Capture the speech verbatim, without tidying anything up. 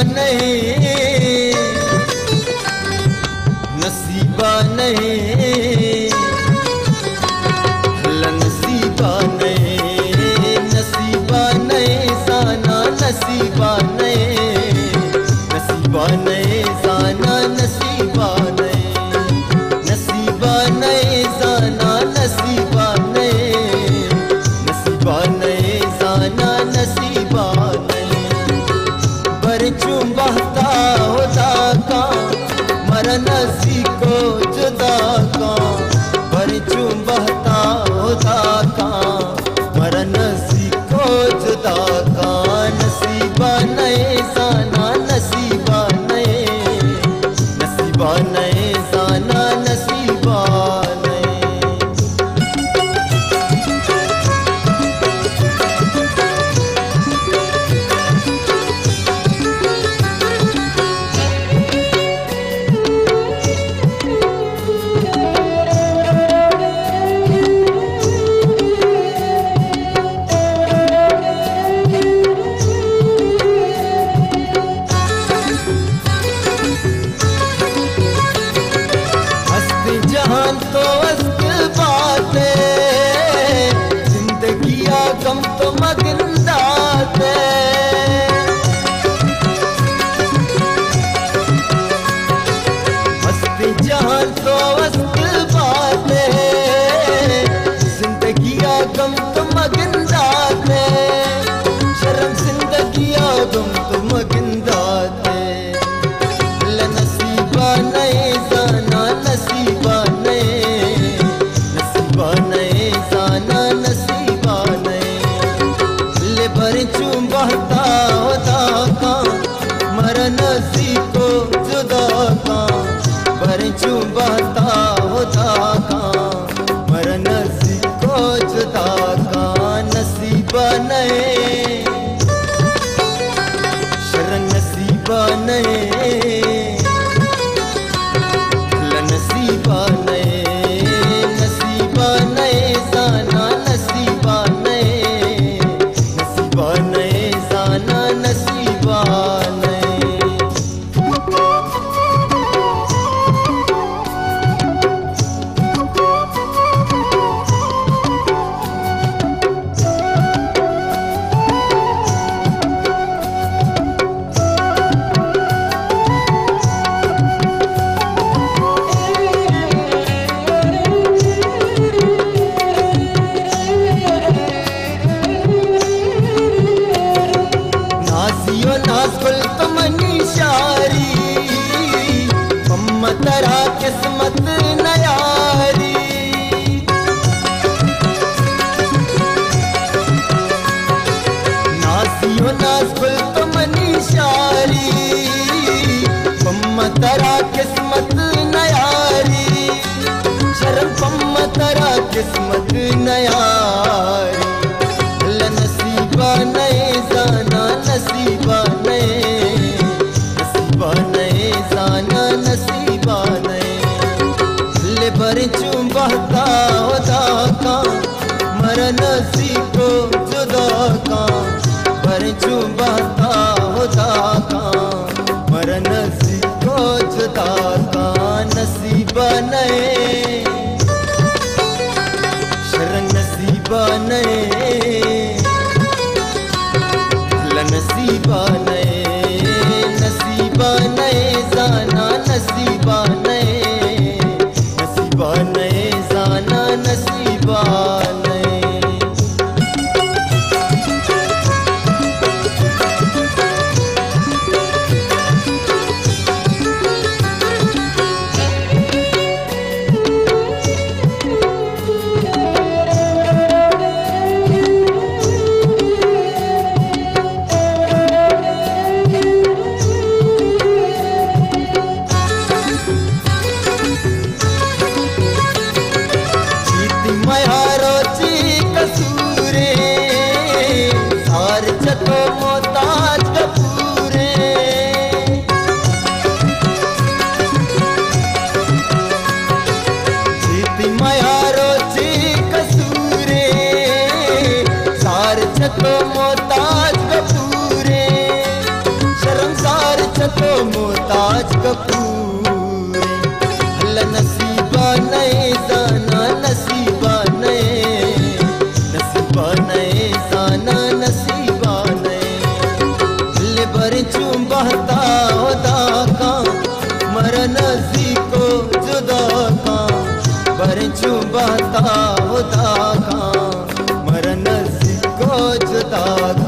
नहीं, नसीबा नहीं, नसीबा नहीं, नसीबा नहीं जाना, नसीबा नहीं, नसीबा नहीं जाना, नसीबा नहीं, नसीबा नहीं जाना, नसीबा नहीं, नसीबा नहीं जाना, नसीबा नहीं। बरचूं बहता होता का मरा नसी को जुदा का, बरचूं बहता होता का मरा नसी को जुदा का, नसीबा नहीं जाना, नसीबा नहीं, नसीबा नहीं जाना, नसीबा नहीं। जहान तो अस्त बातें, जिंदगी गम तो मगिंदाते, हस्ती जहान तो अस्त बातें, जिंदगी गम तो मगिंदाते, शर्म जिंदगी गम तो मगिंदाते, नसीबा नहीं जाना, नसीबा नहीं, नसीबा नहीं जाना, नसीबा नहीं। ले बरचूं बहता होता का मरा नसी को जुदा का, बरचूं बहता होता का मरा नसी को जुदा का, नसीबा नहीं, शरण नसीबा नहीं, नसीबा नहीं, नसीबा नहीं जाना, नसीबा नहीं, नसीबा नहीं जाना, नसीबा नहीं। नाज़ुल तो मनीशारी, मम्मा तेरा किस्मत नयारी, नाज़ियो नाज़ुल तो मनीशारी, मम्मा तेरा किस्मत नयारी, शर्म मम्मा तेरा किस्मत नयारी, नसीबा नहीं जाना, नसीबा नहीं, नसीबा नहीं जाना, नसीबा नहीं। ले बरचूं बहता होता का मरा नसी को जुदा का, बरचूं बहता होता का मरा नसी को जुदा का, नसीबा नहीं, शरण नसीबा को मोहताज कपूर हल्ला नसीबा नए जाना नसीबा नए नसीबा नए जाना नसीबा नए हल्ले बर चूं बहता होदा का मरन जी को जुदा का बर चूं बहता होदा का मरन जी को जुदा